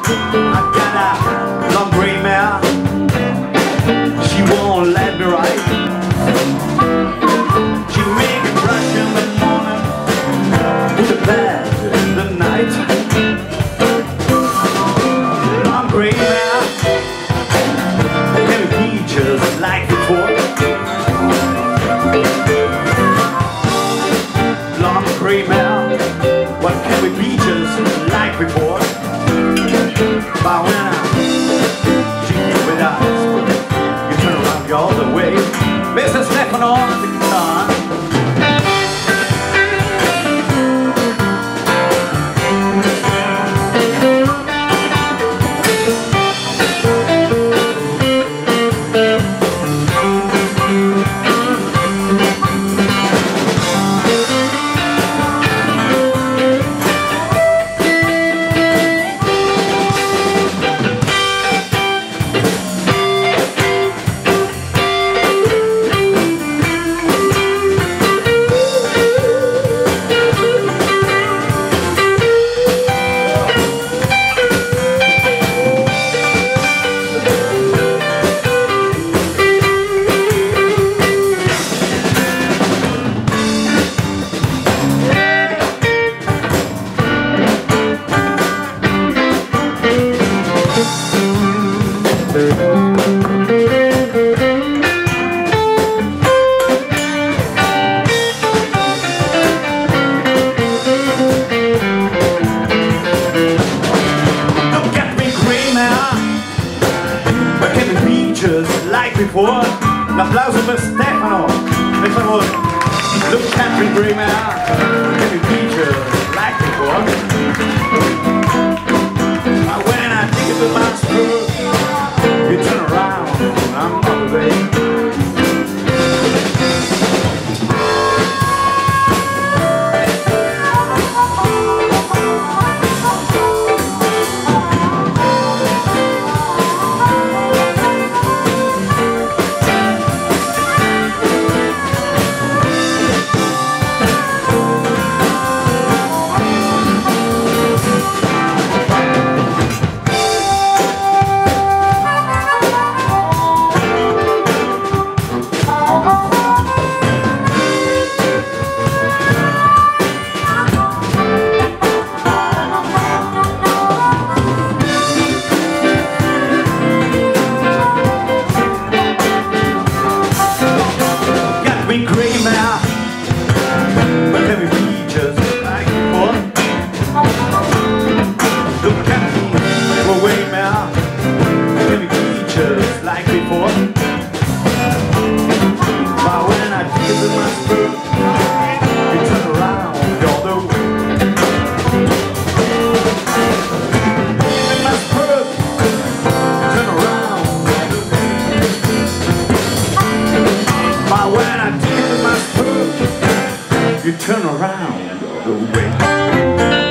I got a long gray mare. She won't let me ride. She make me brush in the morning, put the bed in the night. Long gray mare, heavy features like before. Long gray mare, what can we be just like before? But when I shoot you with eyes, you turn around the other way. Mr. Stefano on the guitar. Just like before, un applauso per Stefano, per favore. Look at me, dreamer, can we be just like before? When I dig into my screw, you turn around, I'm on the way. Gray mare, but let me be just like before. Look at me, gray mare, let me be just like before. But when I give it my spur, you turn around the other way. Give it my spur, you turn around the other way. But when I you turn around the way.